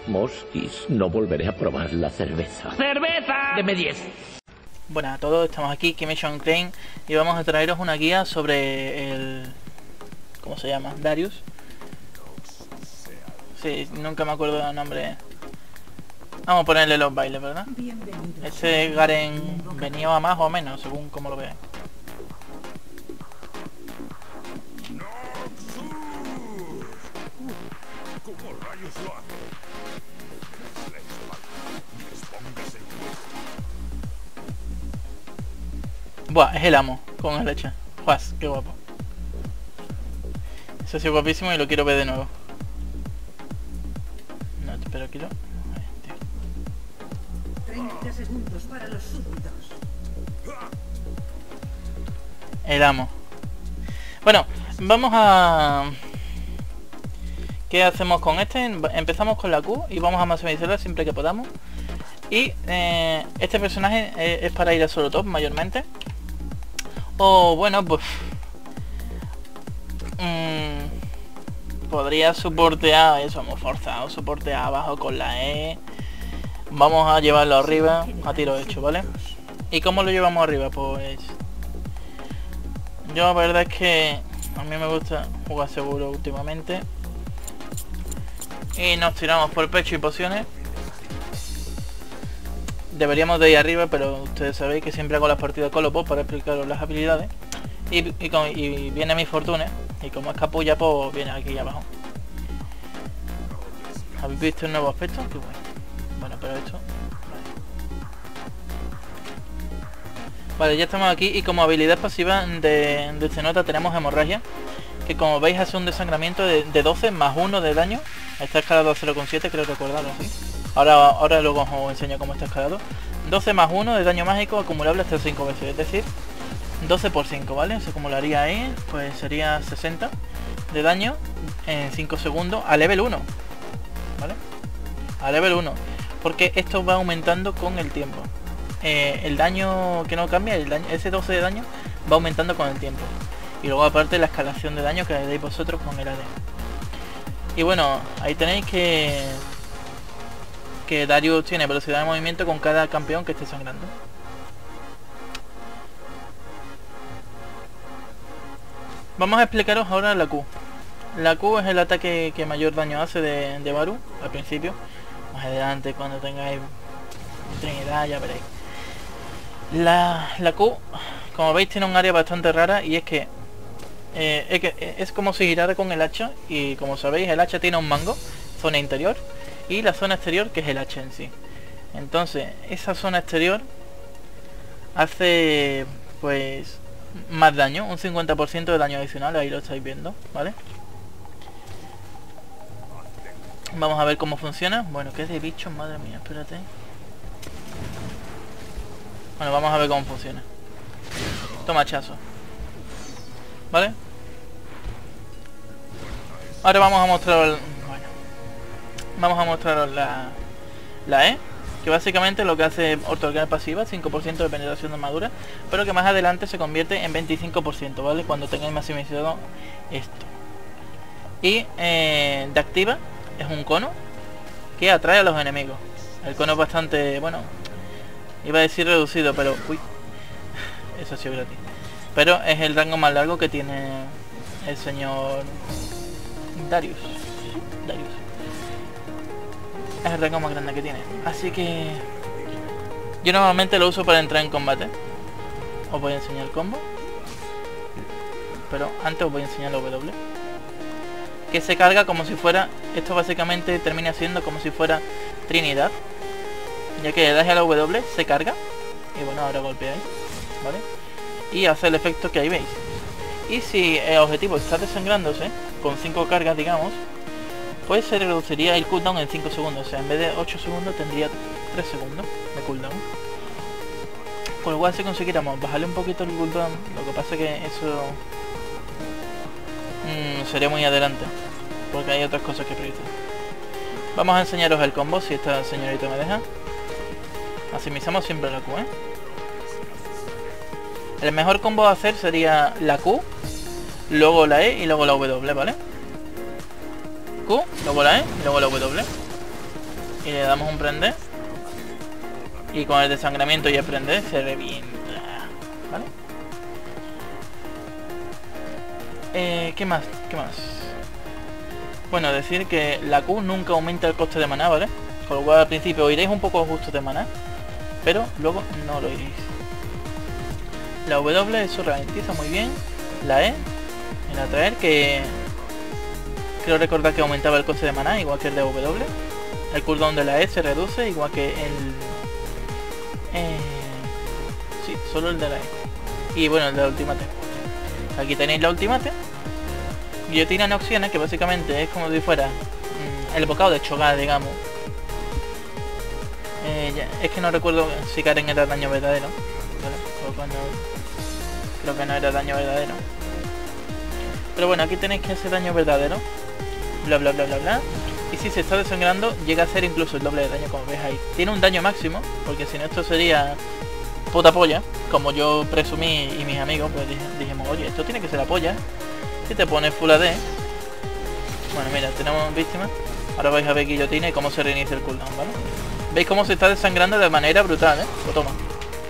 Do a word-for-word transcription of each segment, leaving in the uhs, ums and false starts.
Mosquis, no volveré a probar la cerveza. ¡Cerveza! Deme diez. Buenas a todos, estamos aquí, Kimation Crane, y vamos a traeros una guía sobre el... ¿cómo se llama? Darius. Sí, nunca me acuerdo del nombre. Vamos a ponerle los bailes, ¿verdad? Este Garen venía a más o menos, según como lo veáis. Buah, es el amo, con el leche. Juas, qué guapo. Eso ha sido guapísimo y lo quiero ver de nuevo. No, espera, aquí lo... treinta segundos para los súbditos. El amo. Bueno, vamos a... ¿qué hacemos con este? Empezamos con la Q y vamos a maximizarla siempre que podamos. Y eh, este personaje es, es para ir a solo top mayormente. O bueno, pues... Mmm, podría soportear eso, hemos forzado, soportear abajo con la E. Vamos a llevarlo arriba a tiro hecho, ¿vale? ¿Y cómo lo llevamos arriba? Pues... yo la verdad es que a mí me gusta jugar seguro últimamente. Y nos tiramos por pecho y pociones. Deberíamos de ir arriba, pero ustedes sabéis que siempre hago las partidas con los bots para explicaros las habilidades. Y, y, con, y viene mi fortuna. Y como es capulla, pues viene aquí abajo. ¿Habéis visto el nuevo aspecto? Qué bueno. Bueno, pero esto... Vale. Vale, ya estamos aquí y como habilidad pasiva de, de este nota tenemos hemorragia. Que como veis hace un desangramiento de, de doce más uno de daño. Está escalado a cero coma siete, creo recordarlo así. Ahora, ahora luego os enseño cómo está escalado. doce más uno de daño mágico acumulable hasta cinco veces, es decir, doce por cinco, ¿vale? Se acumularía ahí, pues sería sesenta de daño en cinco segundos a level uno, ¿vale? A level uno, porque esto va aumentando con el tiempo. Eh, el daño que no cambia, el daño, ese doce de daño va aumentando con el tiempo. Y luego aparte la escalación de daño que le deis vosotros con el A D. Y bueno, ahí tenéis que... que Darius tiene velocidad de movimiento con cada campeón que esté sangrando. Vamos a explicaros ahora la Q. La Q es el ataque que mayor daño hace de, de Baru al principio. Más adelante cuando tengáis Trinidad ya veréis. La, la Q, como veis, tiene un área bastante rara y es que, eh, es que es como si girara con el hacha. Y como sabéis, el hacha tiene un mango, zona interior, y la zona exterior que es el hacha en sí. Entonces esa zona exterior hace pues más daño, un cincuenta por ciento de daño adicional, ahí lo estáis viendo, ¿vale? Vamos a ver cómo funciona. Bueno, ¿qué es de bichos? Madre mía, espérate. Bueno, vamos a ver cómo funciona. Toma hachazo, ¿vale? Ahora vamos a mostrar... Vamos a mostraros la, la E, que básicamente lo que hace es otorgar pasiva, cinco por ciento de penetración de armadura, pero que más adelante se convierte en veinticinco por ciento, ¿vale? Cuando tengáis maximizado esto. Y eh, de activa es un cono que atrae a los enemigos. El cono es bastante, bueno, iba a decir reducido, pero... uy, eso ha sido gratis. Pero es el rango más largo que tiene el señor Darius. Darius. Es el rango más grande que tiene. Así que yo normalmente lo uso para entrar en combate. Os voy a enseñar el combo, pero antes os voy a enseñar la W, que se carga como si fuera... esto básicamente termina siendo como si fuera Trinidad, ya que le das a la W, se carga. Y bueno, ahora golpeáis, ¿vale? Y hace el efecto que ahí veis. Y si el objetivo está desangrándose con cinco cargas, digamos, pues se reduciría el cooldown en cinco segundos. O sea, en vez de ocho segundos tendría tres segundos de cooldown. Por lo cual, si consiguiéramos bajarle un poquito el cooldown, lo que pasa es que eso mmm, sería muy adelante, porque hay otras cosas que priorizar. Vamos a enseñaros el combo, si esta señorita me deja. Maximizamos siempre la Q, ¿eh? El mejor combo a hacer sería la Q, luego la E y luego la W, ¿vale? Q, luego la E y luego la W. y le damos un prender. Y con el desangramiento y el prender se revienta. ¿Vale? Eh, ¿Qué más? ¿Qué más? Bueno, decir que la Q nunca aumenta el coste de maná, ¿vale? Con lo cual al principio iréis un poco justo de maná, pero luego no lo iréis. La W, eso ralentiza muy bien. La E, en atraer, que creo recordar que aumentaba el coste de maná, igual que el de W. El cooldown de la E se reduce, igual que el... Eh... Sí, solo el de la E. Y bueno, el de la ultimate. Aquí tenéis la ultimate. Guillotina Noxiana, que básicamente es como si fuera mmm, el bocado de Cho'Gath, digamos. Eh, ya, es que no recuerdo si Karen era daño verdadero, ¿vale? O cuando... Creo que no era daño verdadero. Pero bueno, aquí tenéis que hacer daño verdadero. Bla bla bla bla bla. Y si se está desangrando, llega a ser incluso el doble de daño, como veis ahí. Tiene un daño máximo, porque si no esto sería puta polla. Como yo presumí y mis amigos, pues dijimos, oye, esto tiene que ser la polla. Si te pones full A D. Bueno, mira, tenemos víctimas. Ahora vais a ver guillotina y cómo se reinicia el cooldown, ¿vale? Veis cómo se está desangrando de manera brutal, ¿eh? Lo toma.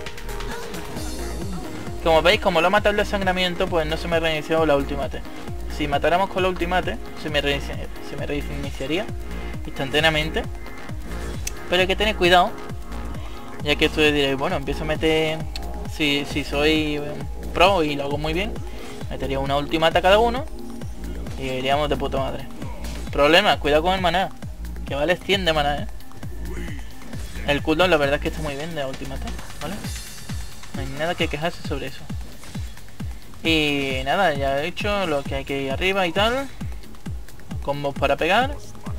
Como veis, como lo ha matado el desangramiento, pues no se me reinició la ultimate. Si matáramos con la ultimate, se me, reinicia, se me reiniciaría instantáneamente. Pero hay que tener cuidado, ya que esto diréis, bueno, empiezo a meter... Si, si soy pro y lo hago muy bien, metería una ultimate a cada uno y iríamos de puta madre. Problema, cuidado con el maná, que vale cien de maná, ¿eh? El cooldown la verdad es que está muy bien de la ultimate, ¿vale? No hay nada que quejarse sobre eso. Y nada, ya he hecho lo que hay que ir arriba y tal. Combos para pegar.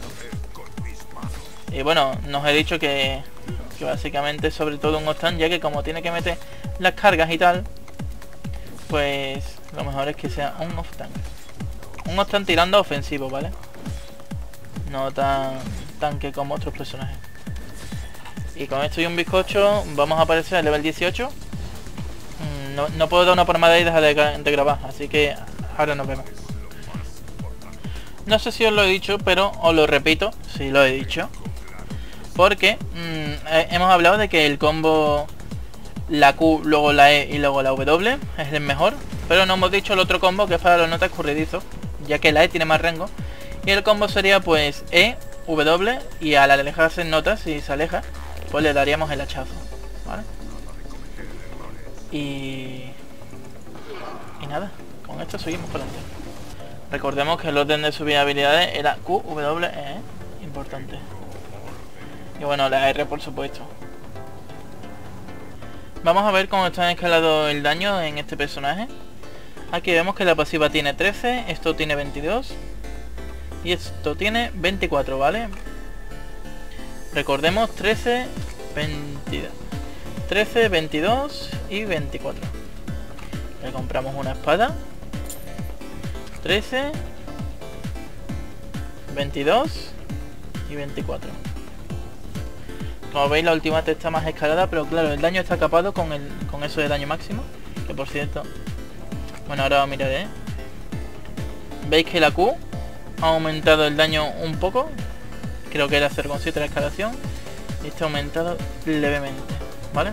Y bueno, nos he dicho que, que básicamente sobre todo un off-tank, ya que como tiene que meter las cargas y tal, pues lo mejor es que sea un off-tank. Un off-tank tirando ofensivo, ¿vale? No tan tanque como otros personajes. Y con esto y un bizcocho vamos a aparecer al level dieciocho. No, no puedo dar una palmada y dejar de, de grabar, así que ahora nos vemos. No sé si os lo he dicho, pero os lo repito, si lo he dicho. Porque mmm, hemos hablado de que el combo la Q, luego la E y luego la W es el mejor. Pero no hemos dicho el otro combo, que es para los notas escurridizos, ya que la E tiene más rango. Y el combo sería pues E, W, y al alejarse en notas, si se aleja, pues le daríamos el hachazo, ¿vale? Y... Y nada, con esto seguimos por adelante. Recordemos que el orden de subida de habilidades era Q, W, E, importante. Y bueno, la R por supuesto. Vamos a ver cómo está escalado el daño en este personaje. Aquí vemos que la pasiva tiene trece, esto tiene veintidós y esto tiene veinticuatro, ¿vale? Recordemos trece, veintidós. trece, veintidós y veinticuatro. Le compramos una espada. trece, veintidós y veinticuatro. Como veis, la ultimate está más escalada, pero claro, el daño está capado con el con eso de daño máximo, que por cierto, bueno, ahora miraré. Veis que la Q ha aumentado el daño un poco, creo que era cero coma siete la escalación, y está aumentado levemente, ¿vale?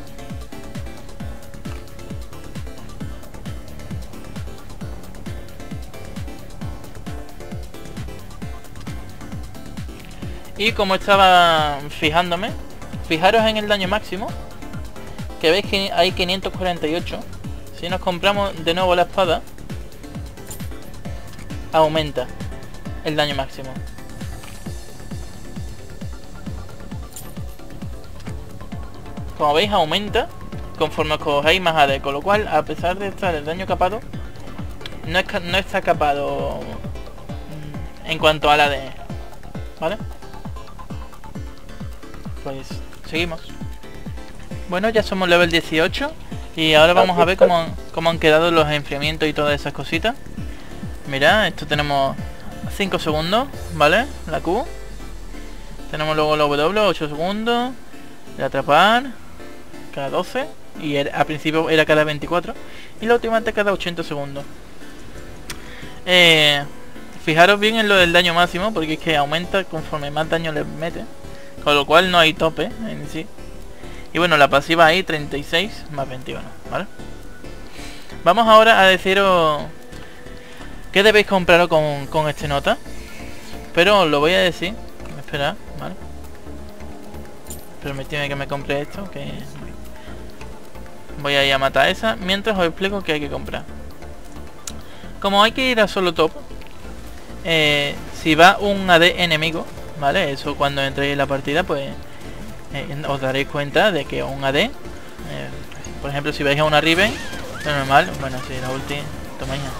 Y como estaba fijándome, fijaros en el daño máximo, que veis que hay quinientos cuarenta y ocho. Si nos compramos de nuevo la espada, aumenta el daño máximo. Como veis, aumenta conforme cogéis más A D, con lo cual, a pesar de estar el daño capado, no, es, no está capado en cuanto a la A D, ¿vale? Pues seguimos. Bueno, ya somos level dieciocho y ahora vamos a ver cómo, cómo han quedado los enfriamientos y todas esas cositas. Mirad, esto tenemos cinco segundos, ¿vale? La Q. Tenemos luego la W, ocho segundos. De atrapar, cada doce. Y era, al principio era cada veinticuatro. Y la ultimate cada ochenta segundos. Eh, fijaros bien en lo del daño máximo, porque es que aumenta conforme más daño le mete. Con lo cual no hay tope en sí. Y bueno, la pasiva ahí treinta y seis más veintiuno, ¿vale? Vamos ahora a deciros qué debéis compraros con, con este nota. Pero os lo voy a decir. Esperad, ¿vale? Permitidme que me compre esto, que voy a ir a matar esa mientras os explico qué hay que comprar. Como hay que ir a solo top, eh, si va un A D enemigo, ¿vale? Eso cuando entréis en la partida, pues eh, os daréis cuenta de que un A D, eh, por ejemplo, si vais a una Riven, lo normal, bueno, si la ulti, toma ya.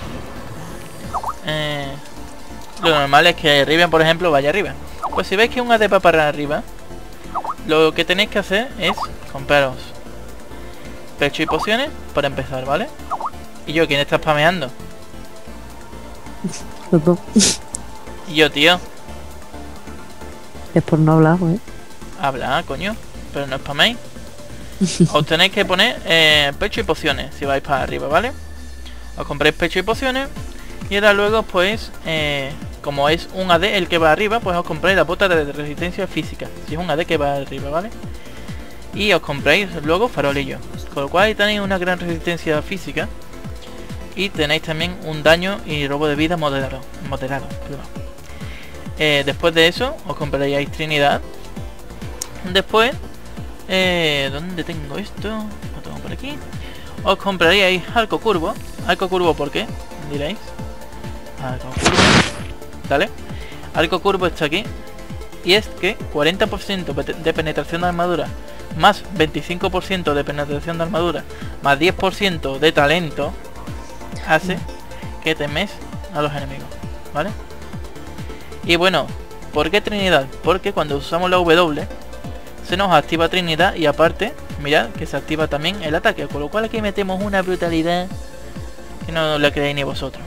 Eh, lo normal es que Riven, por ejemplo, vaya arriba. Pues si veis que un A D va para arriba, lo que tenéis que hacer es compraros pecho y pociones para empezar, ¿vale? Y yo, ¿quién está spameando? Los dos. Y yo, tío. Es por no hablar, ¿eh? Habla, coño. Pero no spaméis. Os tenéis que poner eh, pecho y pociones si vais para arriba, ¿vale? Os compréis pecho y pociones. Y ahora luego, pues, eh, como es un A D el que va arriba, pues os compráis la bota de resistencia física. Si es un A D que va arriba, ¿vale? Y os compráis luego farolillo. Con lo cual ahí tenéis una gran resistencia física. Y tenéis también un daño y robo de vida moderado. moderado eh, después de eso, os compraríais Trinidad. Después, eh, ¿dónde tengo esto? Lo tengo por aquí. Os compraríais Arco Curvo. Arco Curvo, ¿por qué? Diréis. Arco Curvo. ¿Vale? Arco Curvo está aquí. Y es que cuarenta por ciento de penetración de armadura más veinticinco por ciento de penetración de armadura más diez por ciento de talento hace que temes a los enemigos, ¿vale? Y bueno, ¿por qué Trinidad? Porque cuando usamos la W se nos activa Trinidad y aparte, mirad que se activa también el ataque, con lo cual aquí metemos una brutalidad que no la creéis ni vosotros.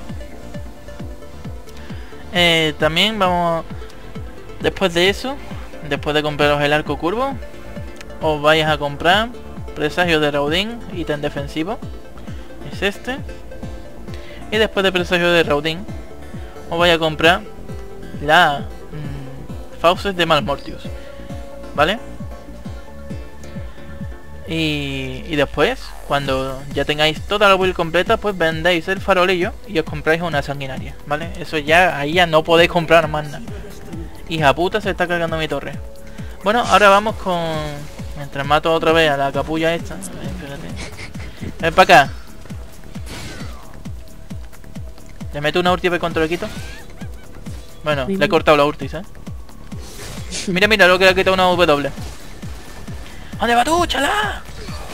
Eh, también vamos, después de eso, después de compraros el arco curvo, os vais a comprar presagio de Raudin, ítem defensivo, es este. Y después de presagio de Raudin, os vais a comprar la mmm, Fauces de Malmortius, ¿vale? Y, y después, cuando ya tengáis toda la build completa, pues vendéis el farolillo y os compráis una sanguinaria, ¿vale? Eso ya, ahí ya no podéis comprar más nada. Hija puta, se está cargando mi torre. Bueno, ahora vamos con... Mientras mato otra vez a la capulla esta. A ver, espérate. Ven para acá. ¿Le meto una ulti contra el quito? Bueno, le he cortado la ulti, ¿sabes? Mira, mira lo que le ha quitado una W. ¿Dónde va tú, chala?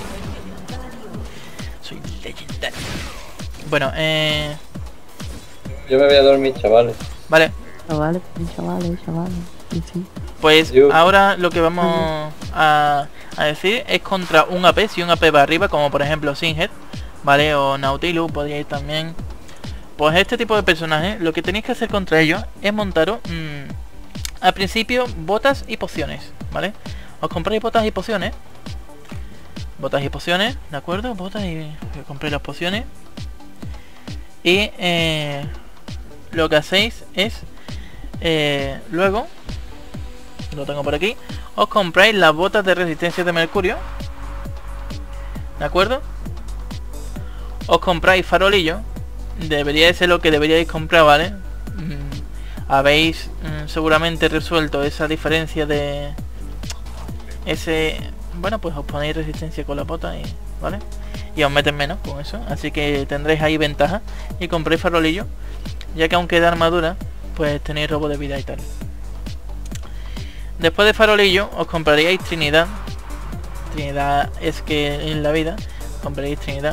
Soy legendario. Bueno, eh... Yo me voy a dormir, chavales. Vale. Chavales, chavales, chavales. Sí, sí. Pues Yo. ahora lo que vamos a, a decir es contra un A P. Si un A P va arriba, como por ejemplo Singed, ¿vale? O Nautilus, podríais también. Pues este tipo de personajes, lo que tenéis que hacer contra ellos es montaros mmm, al principio botas y pociones, ¿vale? Os compráis botas y pociones. Botas y pociones, ¿de acuerdo? Botas y... compréis las pociones. Y eh, lo que hacéis es... Eh, luego... Lo tengo por aquí. Os compráis las botas de resistencia de mercurio. ¿De acuerdo? Os compráis farolillo. Debería de ser lo que deberíais comprar, ¿vale? Mm, habéis mm, seguramente resuelto esa diferencia de... Ese... Bueno, pues os ponéis resistencia con la bota y... ¿Vale? Y os meten menos con eso. Así que tendréis ahí ventaja. Y compréis farolillo. Ya que aunque de armadura, pues tenéis robo de vida y tal. Después de farolillo os compraríais Trinidad. Trinidad es que en la vida compraréis Trinidad.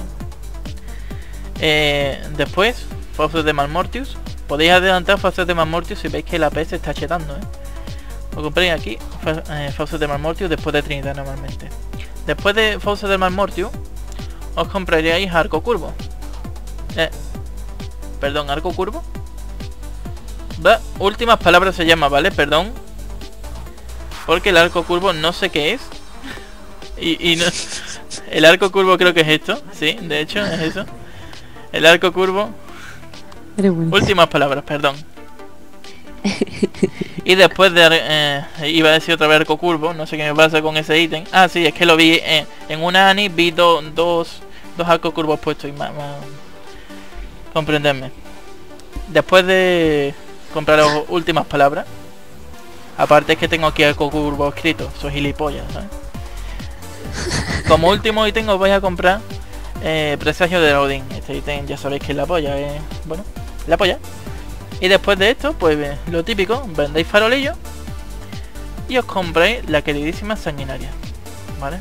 Eh, después, Fauces de Malmortius. Podéis adelantar Fauces de Malmortius si veis que la P se está chetando, ¿eh? Os compréis aquí eh, Fauces de Malmortius después de Trinidad normalmente. Después de Fauces de Malmortius os compraríais Arco Curvo. Eh, perdón, Arco Curvo. Va, últimas palabras se llama, ¿vale? Perdón. Porque el arco curvo no sé qué es. Y, y no... El arco curvo creo que es esto. Sí, de hecho es eso. El arco curvo. Eres bueno. Últimas palabras, perdón. Y después de... Eh, iba a decir otra vez arco curvo, no sé qué me pasa con ese ítem. Ah, sí, es que lo vi en, en una Ani, vi do, dos, dos arcos curvos puestos y más... más... comprenderme. Después de comprar las últimas palabras, aparte es que tengo aquí arco curvo escrito, soy gilipollas, ¿sabes? Como último ítem os vais a comprar eh, presagio de Odín. Este ítem ya sabéis que es la polla, eh, bueno, la polla. Y después de esto, pues lo típico, vendéis farolillo y os compráis la queridísima sanguinaria, ¿vale?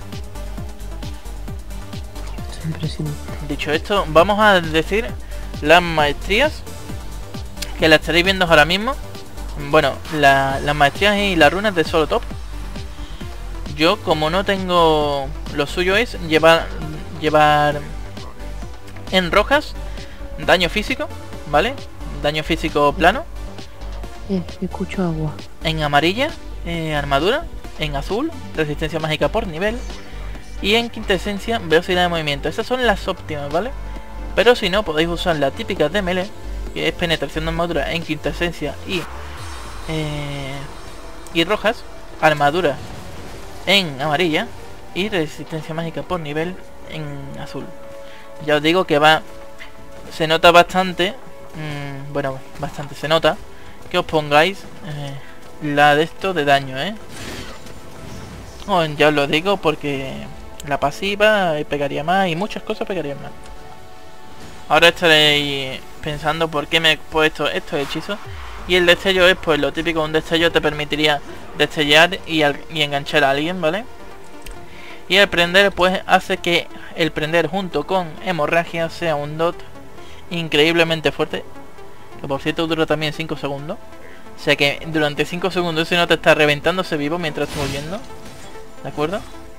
Es impresionante. Dicho esto, vamos a decir las maestrías que las estaréis viendo ahora mismo. Bueno, la, las maestrías y las runas de solo top. Yo, como no tengo... Lo suyo es llevar llevar en rojas daño físico, ¿vale? Daño físico plano. Eh, escucho agua. En amarilla, eh, armadura. En azul, resistencia mágica por nivel. Y en quintesencia, velocidad de movimiento. Esas son las óptimas, ¿vale? Pero si no, podéis usar las típicas de melee, que es penetración de armadura en quintesencia y eh, y rojas, armadura en amarilla y resistencia mágica por nivel en azul. Ya os digo que va, se nota bastante, mmm, bueno, bastante se nota que os pongáis eh, la de esto de daño, ¿eh? Oh, ya os lo digo porque la pasiva pegaría más y muchas cosas pegarían más. Ahora estaréis pensando por qué me he puesto estos hechizos. Y el destello es pues lo típico, un destello te permitiría destellar y, al, y enganchar a alguien, ¿vale? Y el prender pues hace que el prender junto con hemorragia sea un dot increíblemente fuerte. Que por cierto dura también cinco segundos. O sea que durante cinco segundos ese no te está reventándose vivo mientras estás volviendo. ¿De acuerdo?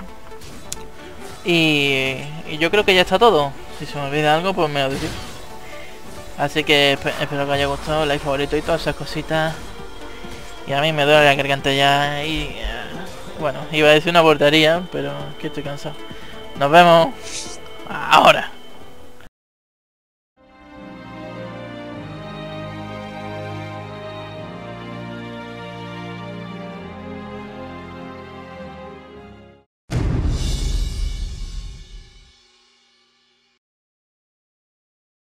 Y, y yo creo que ya está todo. Si se me olvida algo pues me lo decís. Así que espero que os haya gustado, like, favorito y todas esas cositas. Y a mí me duele la garganta ya y... Uh, bueno, iba a decir una portería, pero que estoy cansado. Nos vemos ahora.